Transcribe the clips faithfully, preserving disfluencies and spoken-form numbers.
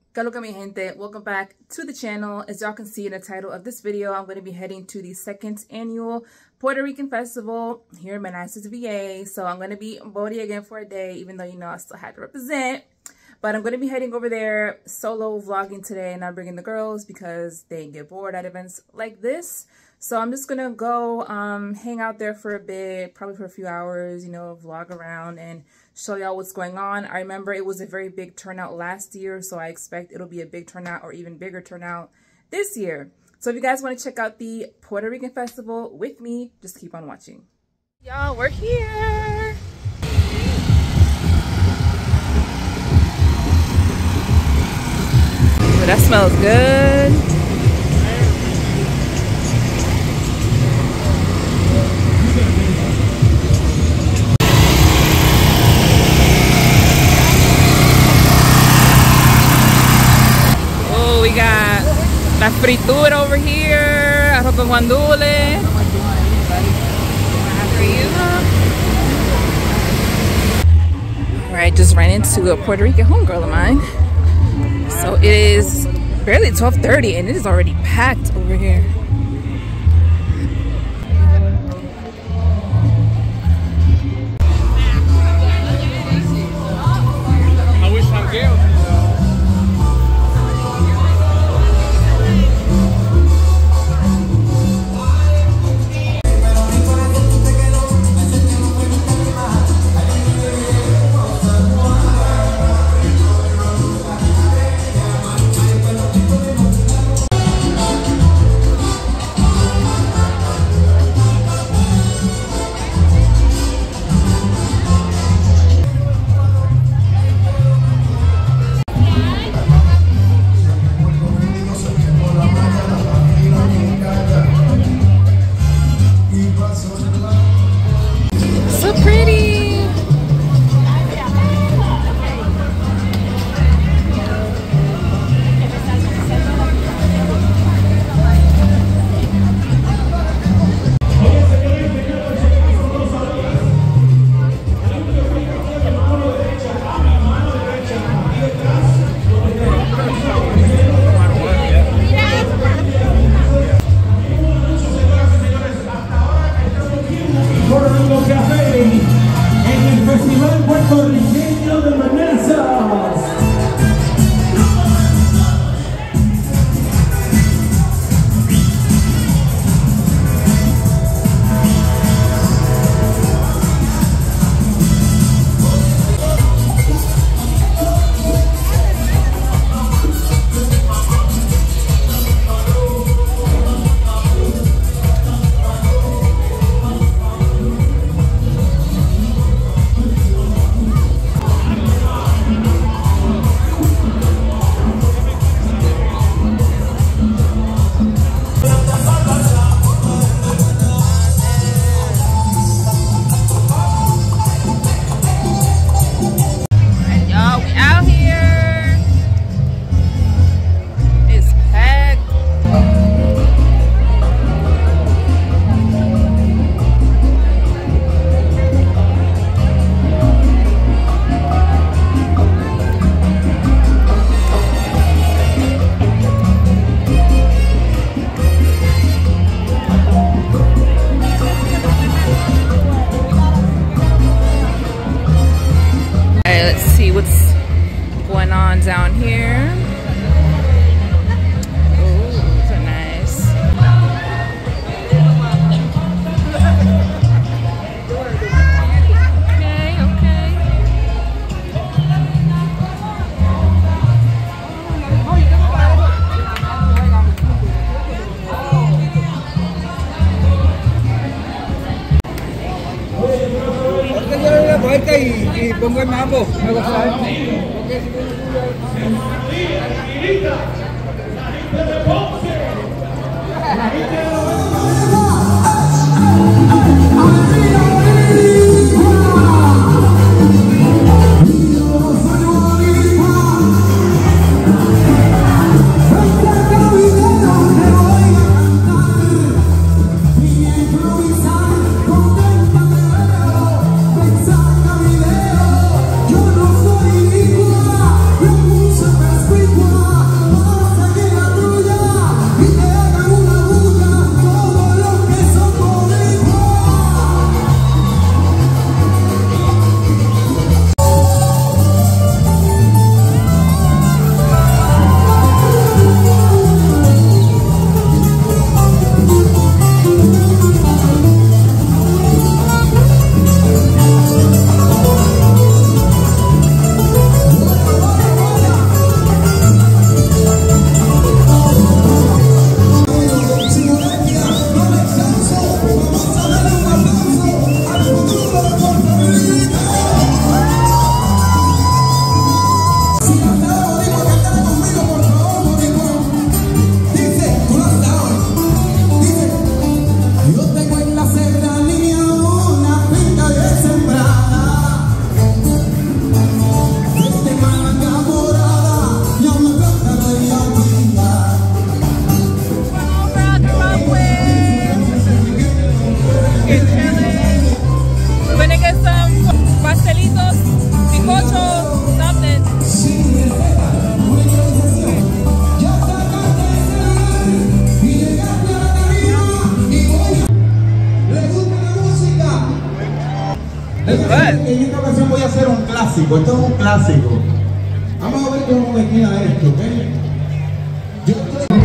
¿Qué lo que mi gente? Welcome back to the channel. As y'all can see in the title of this video, I'm going to be heading to the second annual Puerto Rican Festival here in Manassas, V A. So I'm going to be in Bodie again for a day, even though, you know, I still had to represent. But I'm going to be heading over there solo vlogging today and not bringing the girls because they get bored at events like this. So I'm just going to go um, hang out there for a bit, probably for a few hours, you know, vlog around and show y'all what's going on. I remember it was a very big turnout last year, so I expect it'll be a big turnout or even bigger turnout this year. So if you guys want to check out the Puerto Rican Festival with me, just keep on watching. Y'all, we're here. Ooh, that smells good. We got la fritura over here, arroz con guandule. Alright, just ran into a Puerto Rican homegirl of mine. So it is barely twelve thirty and it is already packed over here. I wish I could. Down here. Ooh, so nice. Okay, okay. Y, y pongo el mambo. Yo no soy igual, yo puse más igual. good. En esta ocasión voy a hacer un clásico. Esto es un clásico. Vamos a ver cómo me queda esto, ¿ok? Yo estoy...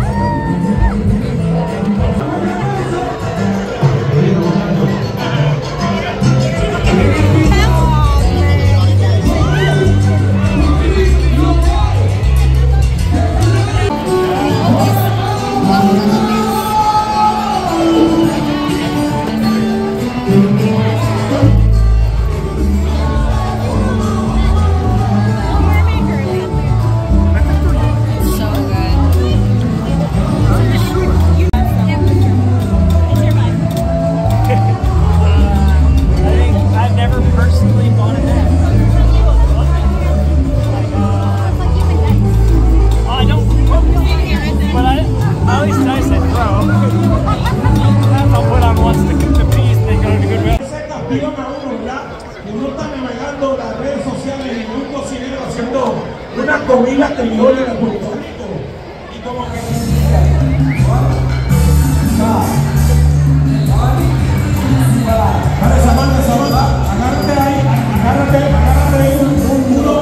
una comida criolla de Puerto Rico y como que para esa mano, esa mano, agárrate ahí, agárrate, agárrate ahí un, un muro.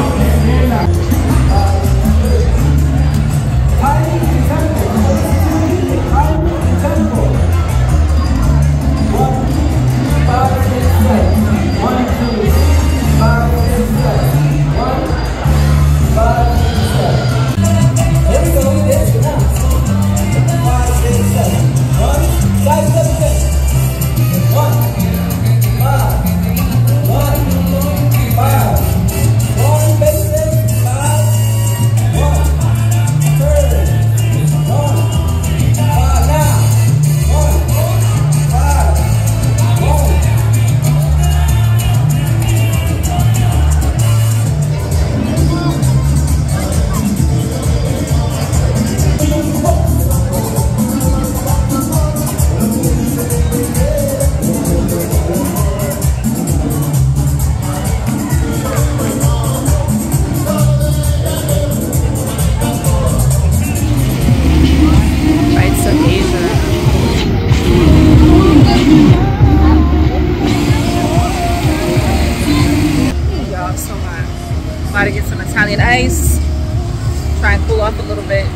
About to get some Italian ice, try and cool off a little bit.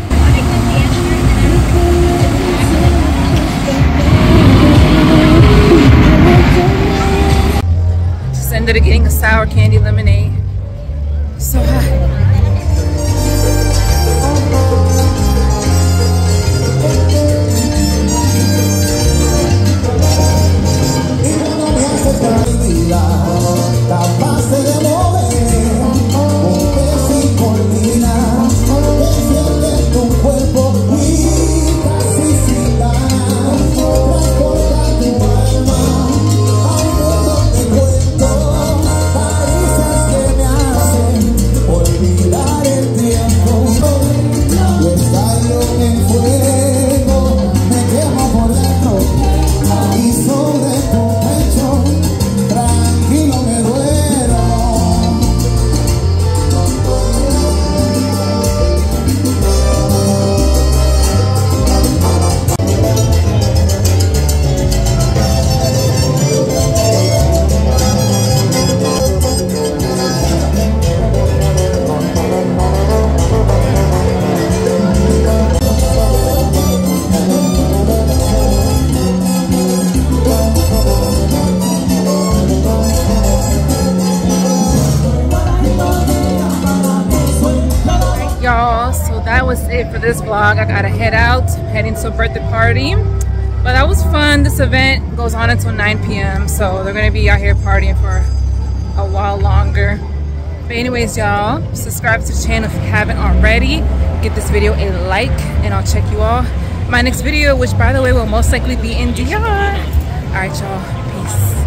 Just ended up getting a sour candy lemonade. So hot. Y'all, so that was it for this vlog. I gotta head out, I'm heading to a birthday party, but that was fun. This event goes on until nine P M so they're gonna be out here partying for a while longer. But anyways, y'all, subscribe to the channel if you haven't already. Give this video a like and I'll check you all my next video, which by the way will most likely be in D R. All right, y'all, peace.